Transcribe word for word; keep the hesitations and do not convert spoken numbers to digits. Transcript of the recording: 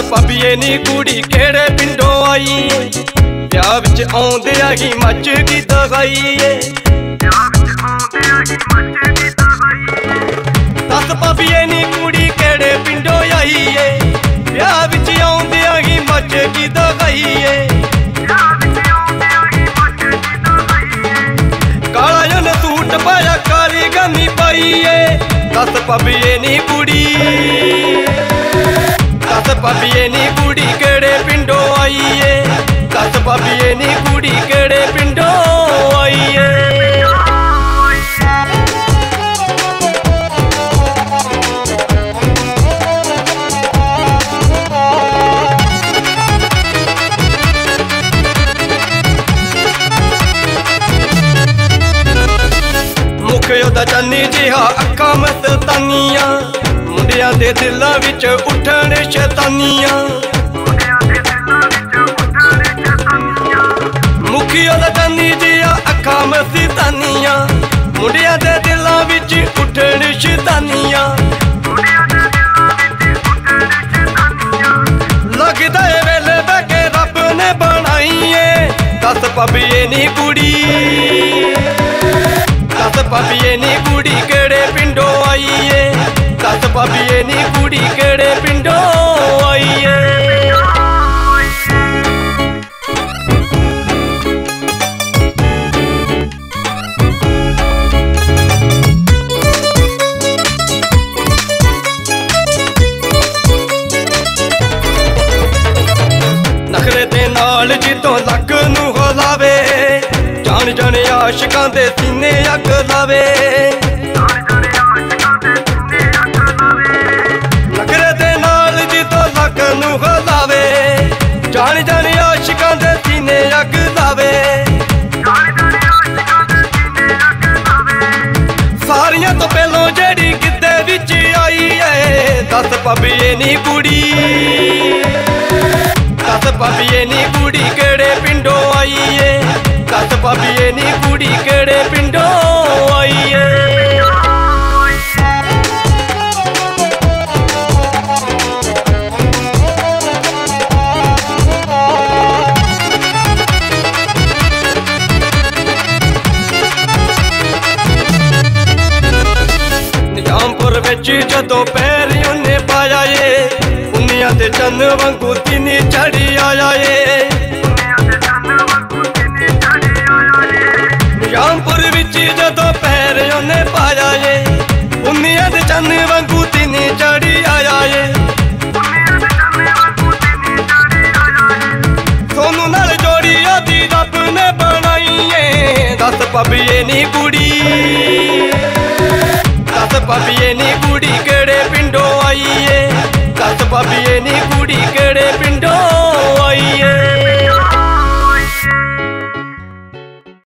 पबीए नी कुड़ी केड़े पिंडों आई ब्याह विच आउंदियां ही मच की दगाई दस पबीए नी कुड़ी केड़े पिंडों आई ब्याह विच आउंदियां ही मच की दगाई काला जन सूट पाया काली गमी पाई दस पबीए नी कुड़ी दस पबीए नी कुड़ी केड़े पिंडों आई दस पबीए नी कुड़ी केड़े पिंडों आई मुखिया चन्नी जिहा अखा मस्तानिया मुंडिया दे दिलों विच उठण शैतानिया मुखिया चन्नी जिहा अखा मस्तानिया मुंडिया दे दिलों विच उठण शैतानिया लगदा है वेले बैके रब ने बनाई दस पबीए नी कुड़ी दस पबीए नी कुड़ी केड़े पिंडों आई दस पबीए नी कुड़ी केड़े पिंडों आई नखरे दे नाल जितों लक नूं हिलावे जान जाने आशिकां दे सीने अग लावे नखरे दे नाल जितों लक नूं हिलावे जान जाने आशिकां दे सीने अग लावे सारियां तो पहलों जेड़ी गिद्दे विच आई है दस पबीए नी कुड़ी दस पबीए नी कुड़ी केड़े पिंडों आई दस पबीए नी कुड़ी केड़े पिंडों आई निजामपुर विच जदों पैर उन्हें पाया उन्नियां दे चंद वांगू तिनी चढ़ी आया निजामपुर विच जदों पैर उन्हें पाया उन्नियां दे चंद वांगू तिनी चढ़ी आया सोनू नाल जोड़ी आदी रब ने बनाई दस पबीए नी कुड़ी दस पबीए नी कुड़ी केड़े पिंडों आई दस पबीए नी कुड़ी केड़े